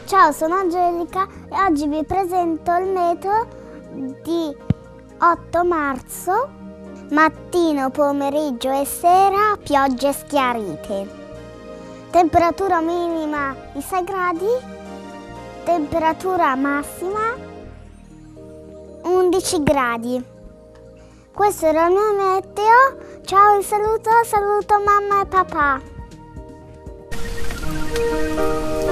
Ciao, sono Angelica e oggi vi presento il meteo di 8 marzo, mattino, pomeriggio e sera, piogge schiarite. Temperatura minima di 6 gradi, temperatura massima 11 gradi. Questo era il mio meteo. Ciao, vi saluto mamma e papà.